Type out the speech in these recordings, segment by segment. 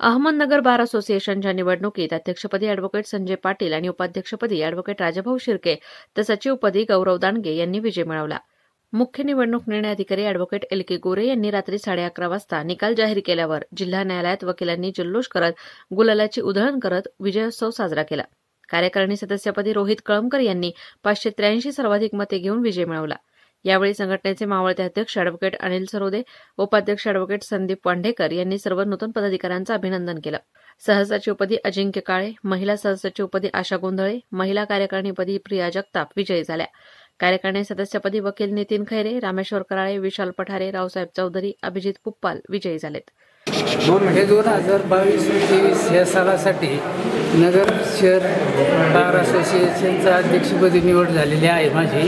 अहमदनगर बार असोसिएशनच्या निवडणुकीत अध्यक्षपदी अॅडव्होकेट संजय पाटील आणि उपाध्यक्षपदी अॅडव्होकेट राजाभाऊ शिर्के तर सचिवपदी गौरव दांडगे यांनी विजय मिळवला. मुख्य निवडणूक निर्णय अधिकारी अॅडव्होकेट एल के गोरे यांनी रात्री 11:30 वाजता निकाल जाहीर केल्यावर जिल्हा न्यायालयात वकिलांनी जल्लोष करत गुलालाची उधळण करत विजयोत्सव साजरा केला. कार्यकारिणी सदस्यपदी रोहित कळमकर यांनी 583 सर्वाधिक मते घेऊन विजय मिळवला. यावेळी संघटनेचे मावळते अध्यक्ष अॅडव्होकेट अनिल सरोदे, उपाध्यक्ष अॅडव्होकेट संदीप वांढेकर यांनी सर्व नूतन पदाधिकाऱ्यांचं अभिनंदन केलं. सहसचिवपदी अजिंक्य काळे, महिला सहसचिवपदी आशा गोंधळे, महिला कार्यकारिणीपदी प्रिया जगताप विजयी झाल्या. कार्यकारिणी सदस्यपदी वकील नितीन खैरे, रामेश्वर कराळे, विशाल पठारे, रावसाहेब चौधरी, अभिजित पुप्पाल विजयी झालेत. 2022-23 या सालासाठी नगर शहर बार असोसिएशनचा अध्यक्षपदी निवड झालेली आहे. माझी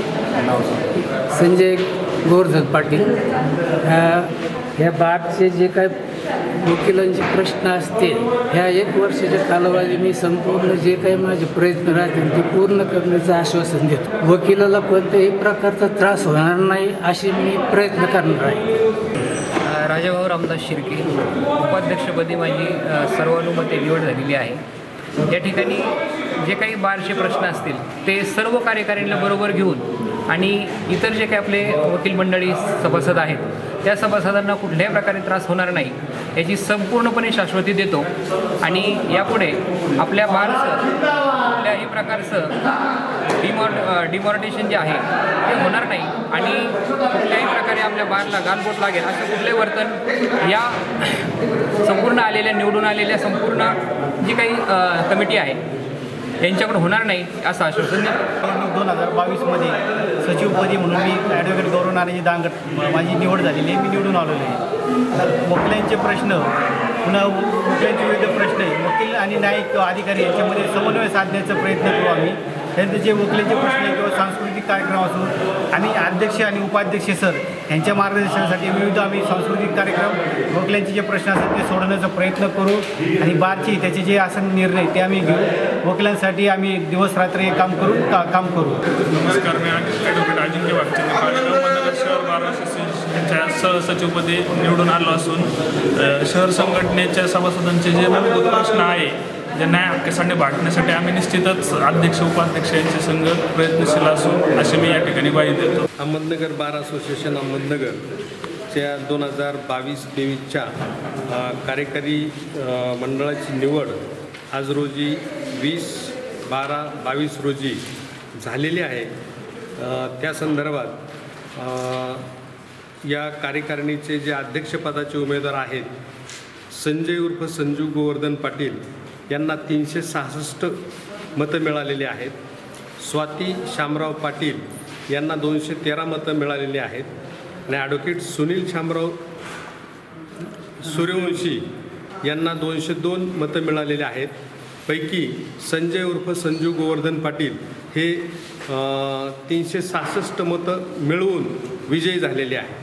संजय गोवर्धन पाटील. ह्या बारचे जे काय वकिलांचे प्रश्न असतील ह्या 1 वर्षाच्या कालावधी मी संपूर्ण जे काही माझे प्रयत्न राहतील ते पूर्ण करण्याचं आश्वासन देतो. वकिलाला कोणत्याही प्रकारचा त्रास होणार नाही अशी मी प्रयत्न करणार आहे. राजाभाऊ रामदास शिर्के, उपाध्यक्षपदी माझी सर्वानुमते निवड झालेली आहे. या ठिकाणी जे काही बारचे प्रश्न असतील ते सर्व कार्यकारिणीला बरोबर घेऊन आणि इतर जे काही आपले वकील मंडळी सभासद आहेत त्या सभासदांना कुठल्याही प्रकारे त्रास होणार नाही याची संपूर्णपणे शाश्वती देतो. आणि यापुढे आपल्या बारचं कुठल्याही प्रकारचं डिमॉनिटेशन जे आहे ते होणार नाही आणि कुठल्याही प्रकारे आपल्या बारला गालबोट लागेल असं कुठलंही वर्तन या संपूर्ण आलेल्या निवडून आलेल्या संपूर्ण जी काही कमिटी आहे यांच्याकडून होणार नाही असं आश्वासन देतो. 2022मध्ये सचिवपदी म्हणून मी ॲडव्होकेट गौरव नानाजी दांगट माझी निवड झालेली आहे. मी निवडून आलेलो आहे. तर वकिलांचे प्रश्न पुन्हा वकिलांचे विविध प्रश्न आहे वकील आणि न्यायिक अधिकारी यांच्यामध्ये समन्वय साधण्याचा प्रयत्न करू आम्ही. त्यानंतर जे वकिलांचे प्रश्न किंवा सांस्कृतिक कार्यक्रम असो आणि अध्यक्ष आणि उपाध्यक्ष सर यांच्या मार्गदर्शनासाठी विविध आम्ही सांस्कृतिक कार्यक्रम वकिलांचे जे प्रश्न असतात ते सोडवण्याचा प्रयत्न करू आणि बारची त्याचे जे आसन निर्णय ते आम्ही घेऊ. वकिलांसाठी आम्ही दिवस रात्री काम करू. नमस्कार, मी ॲडव्होकेट अजिंक्य वाघचंद काळे अहमदनगर शहर बार असोसिएशनच्या सहसचिवपदी निवडून आलो असून शहर संघटनेच्या सभासदांचे जे मूलभूत प्रश्न आहे जे न्याय हक्कासाठी भागण्यासाठी आम्ही निश्चितच अध्यक्ष उपाध्यक्ष यांचे संघ प्रयत्नशील असून असे मी या ठिकाणी ग्वाही देतो. अहमदनगर बार असोसिएशन अहमदनगरच्या 2022-23च्या कार्यकारी मंडळाची निवड आज रोजी 20/12/22 रोजी झालेली आहे. त्या संदर्भात या कार्यकारिणीचे जे अध्यक्षपदाचे उमेदवार आहेत संजय उर्फ संजू गोवर्धन पाटील यांना 366 मतं मिळालेली आहेत. स्वाती शामराव पाटील यांना 213 मतं मिळालेली आहेत आणि ॲडव्होकेट सुनील शामराव सूर्यवंशी यांना 202 मतं मिळालेली आहेत. पैकी संजय उर्फ संजू गोवर्धन पाटील हे 366 मतं मिळवून विजयी झालेले आहेत.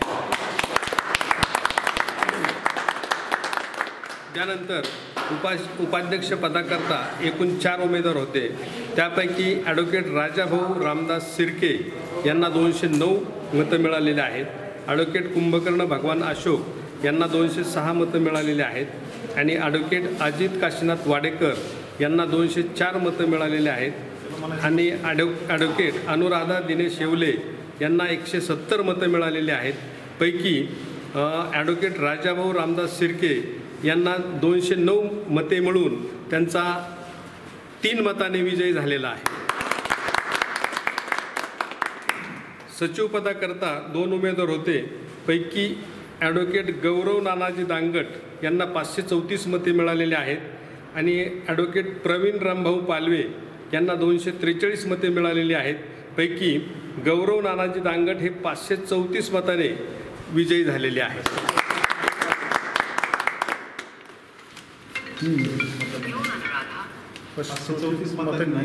त्यानंतर उपाध्यक्षपदाकरता एकूण 4 उमेदवार होते. त्यापैकी ॲडव्होकेट राजाभाऊ रामदास शिर्के यांना 209 मतं मिळालेली आहेत. ॲडव्होकेट कुंभकर्ण भगवान अशोक यांना 206 मतं मिळालेली आहेत आणि ॲडव्होकेट अजित काशीनाथ वाडेकर यांना 204 मतं मिळालेली आहेत आणि ॲडव्होकेट अनुराधा दिनेश येवले यांना 170 मतं मिळालेली आहेत. पैकी ॲडव्होकेट राजाभाऊ रामदास शिर्के यांना 209 मते मिळून त्यांचा 3 मताने विजय झालेला आहे. सचिवपदाकरता 2 उमेदवार होते. पैकी ॲडव्होकेट गौरव नानाजी दांगट यांना 534 मते मिळालेले आहेत आणि ॲडव्होकेट प्रवीण रामभाऊ पालवे यांना 243 मते मिळालेली आहेत. पैकी गौरव नानाजी दांगट हे 534 मताने विजयी झालेले आहेत. 534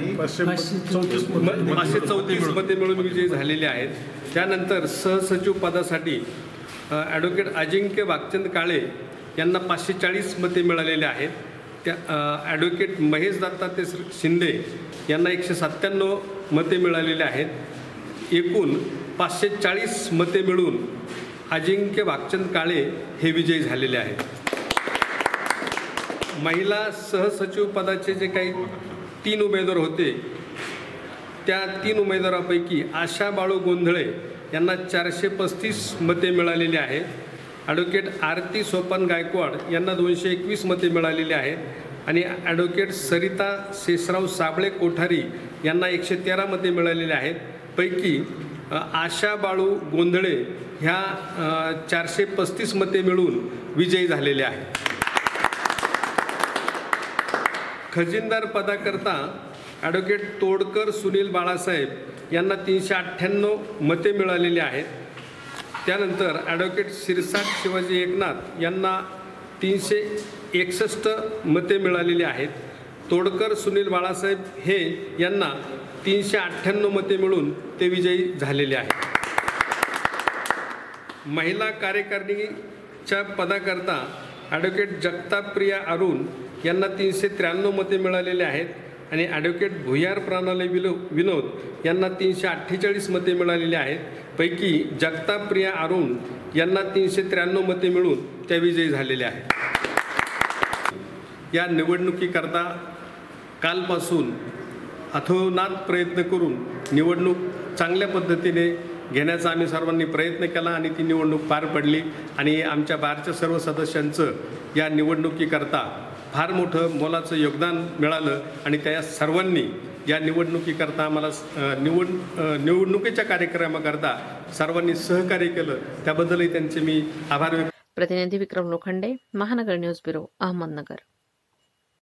मते मिळून विजयी झालेले आहेत. त्यानंतर सहसचिव पदासाठी ॲडव्होकेट अजिंक्य वाघचंद काळे यांना 540 मते मिळालेले आहेत. त्या ॲडव्होकेट महेश दत्तात्रय शिंदे यांना 197 मते मिळालेले आहेत. एकूण 540 मते मिळून अजिंक्य वाघचंद काळे हे विजयी झालेले आहेत. महिला सहसचिव पदाचे जे काही 3 उमेदवार होते त्या 3 उमेदवारापैकी आशा बाळू गोंधळे यांना 435 मते मिळालेली आहेत. ॲडव्होकेट आरती सोपान गायकवाड यांना 221 मते मिळालेली आहेत आणि ॲडव्होकेट सरिता शेषराव साबळे कोठारी यांना 113 मते मिळालेली आहेत. पैकी आशा बाळू गोंधळे ह्या 435 मते मिळून विजयी झालेले आहेत. खजिनदार पदाकरता ॲडव्होकेट तोडकर सुनील बाळासाहेब यांना 398 मते मिळालेली आहेत. त्यानंतर ॲडव्होकेट शिरसाट शिवाजी एकनाथ यांना 361 मते मिळालेली आहेत. तोडकर सुनील बाळासाहेब हे यांना 398 मते मिळून ते विजयी झालेले आहेत. महिला कार्यकारिणीच्या पदाकरता ॲडव्होकेट जगताप्रिया अरुण यांना 393 मते मिळालेले आहेत आणि ॲडव्होकेट भुयार प्रणाली विनोद यांना 348 मते मिळालेली आहेत. पैकी जगताप्रिया अरुण यांना 393 मते मिळून त्या विजयी झालेल्या आहेत. या निवडणुकीकरता कालपासून अथोनात प्रयत्न करून निवडणूक चांगल्या पद्धतीने घेण्याचा आम्ही सर्वांनी प्रयत्न केला आणि ती निवडणूक पार पडली आणि आमच्या बारच्या सर्व सदस्यांचं या निवडणुकीकरता फार मोठं मोलाचं योगदान मिळालं आणि त्या सर्वांनी या निवडणुकीकरता आम्हाला निवडणुकीच्या कार्यक्रमाकरता सर्वांनी सहकार्य केलं त्याबद्दलही त्यांचे मी आभार व्यक्त. प्रतिनिधी विक्रम लोखंडे, महानगर न्यूज ब्युरो, अहमदनगर.